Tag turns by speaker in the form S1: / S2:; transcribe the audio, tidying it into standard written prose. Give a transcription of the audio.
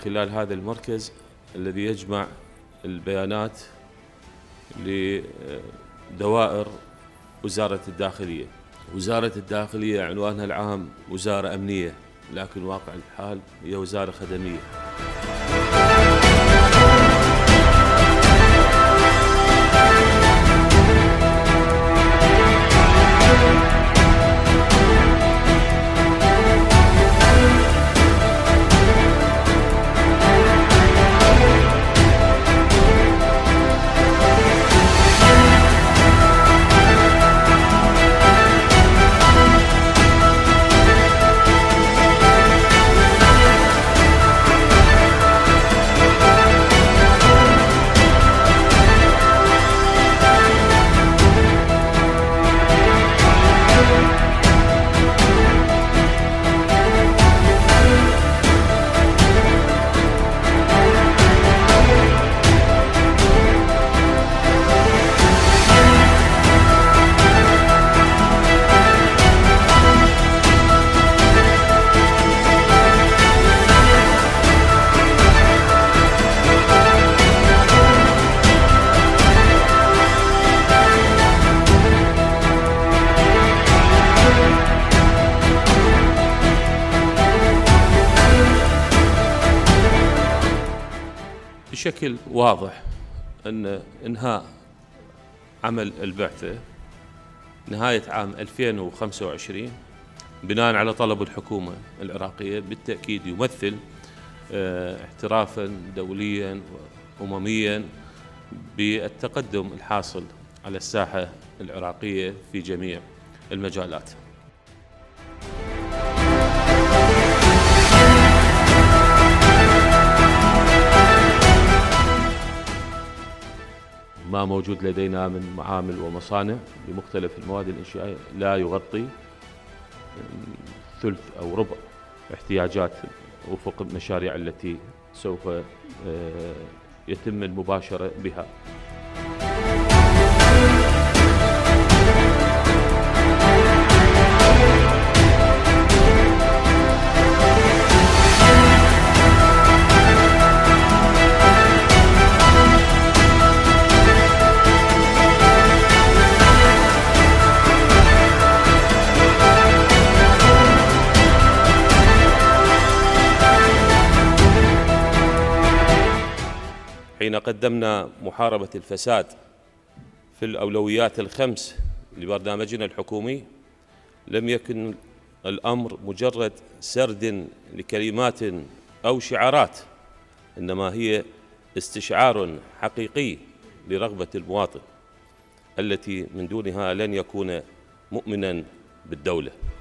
S1: خلال هذا المركز الذي يجمع البيانات لدوائر وزارة الداخلية. وزارة الداخلية عنوانها العام وزارة أمنية، لكن واقع الحال هي وزارة خدمية. بشكل واضح أن إنهاء عمل البعثة نهاية عام 2025 بناء على طلب الحكومة العراقية بالتأكيد يمثل اعترافا دوليا وأمميا بالتقدم الحاصل على الساحة العراقية في جميع المجالات. ما موجود لدينا من معامل ومصانع بمختلف المواد الإنشائية لا يغطي ثلث أو ربع احتياجات وفق المشاريع التي سوف يتم المباشرة بها. حين قدمنا محاربة الفساد في الأولويات الخمس لبرنامجنا الحكومي لم يكن الأمر مجرد سرد لكلمات أو شعارات، إنما هي استشعار حقيقي لرغبة المواطن التي من دونها لن يكون مؤمنا بالدولة.